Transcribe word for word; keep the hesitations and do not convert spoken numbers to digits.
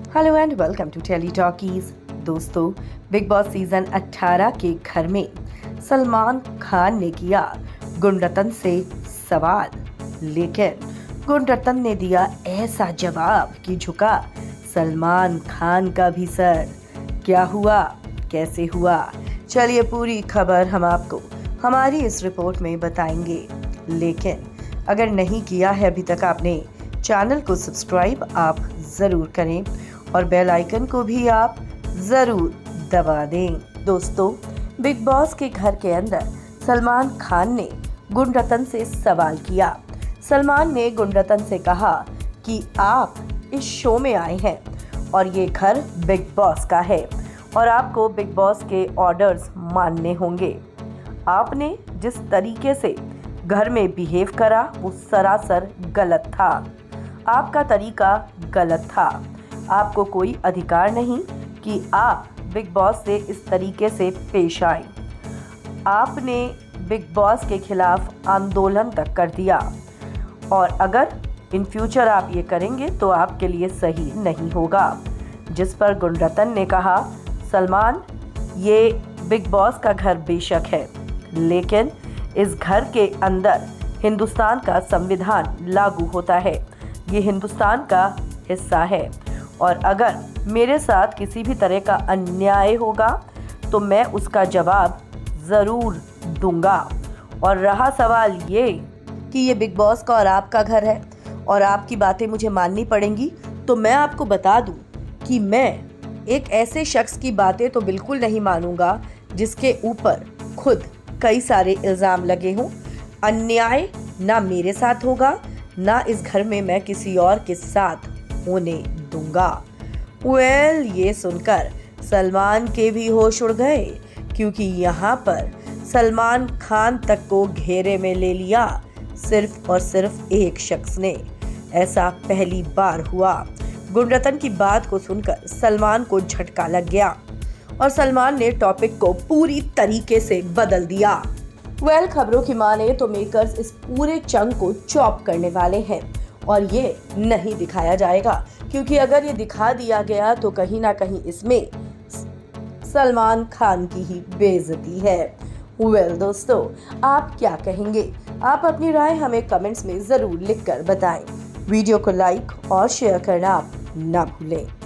Hello and welcome to Tele Talkies. दोस्तों, Bigg Boss season अठारह के घर में सलमान खान ने किया गुणरत्न से सवाल, लेकिन गुणरत्न ने दिया ऐसा जवाब कि झुका सलमान खान का भी सर। क्या हुआ, कैसे हुआ, चलिए पूरी खबर हम आपको हमारी इस रिपोर्ट में बताएंगे। लेकिन अगर नहीं किया है अभी तक आपने चैनल को सब्सक्राइब आप ज़रूर करें और बेल आइकन को भी आप ज़रूर दबा दें। दोस्तों, बिग बॉस के घर के अंदर सलमान खान ने गुणरत्न से सवाल किया। सलमान ने गुणरत्न से कहा कि आप इस शो में आए हैं और ये घर बिग बॉस का है और आपको बिग बॉस के ऑर्डर्स मानने होंगे। आपने जिस तरीके से घर में बिहेव करा वो सरासर गलत था। आपका तरीका गलत था। आपको कोई अधिकार नहीं कि आप बिग बॉस से इस तरीके से पेश आए। आपने बिग बॉस के खिलाफ आंदोलन तक कर दिया और अगर इन फ्यूचर आप ये करेंगे तो आपके लिए सही नहीं होगा। जिस पर गुणरत्न ने कहा, सलमान, ये बिग बॉस का घर बेशक है, लेकिन इस घर के अंदर हिंदुस्तान का संविधान लागू होता है। ये हिंदुस्तान का हिस्सा है और अगर मेरे साथ किसी भी तरह का अन्याय होगा तो मैं उसका जवाब ज़रूर दूंगा। और रहा सवाल ये कि ये बिग बॉस का और आपका घर है और आपकी बातें मुझे माननी पड़ेंगी, तो मैं आपको बता दूं कि मैं एक ऐसे शख्स की बातें तो बिल्कुल नहीं मानूंगा जिसके ऊपर खुद कई सारे इल्ज़ाम लगे हों। अन्याय ना मेरे साथ होगा, ना इस घर में मैं किसी और के साथ होने दूंगा। वेल, ये सुनकर सलमान के भी होश उड़ गए, क्योंकि यहाँ पर सलमान खान तक को घेरे में ले लिया सिर्फ और सिर्फ एक शख्स ने। ऐसा पहली बार हुआ। गुणरत्न की बात को सुनकर सलमान को झटका लग गया और सलमान ने टॉपिक को पूरी तरीके से बदल दिया। वेल well, खबरों की माने तो मेकर्स इस पूरे चंक को चॉप करने वाले हैं और ये नहीं दिखाया जाएगा, क्योंकि अगर ये दिखा दिया गया तो कहीं ना कहीं इसमें सलमान खान की ही बेइज्जती है। वेल well, दोस्तों, आप क्या कहेंगे? आप अपनी राय हमें कमेंट्स में ज़रूर लिखकर बताएं। वीडियो को लाइक और शेयर करना आप ना भूलें।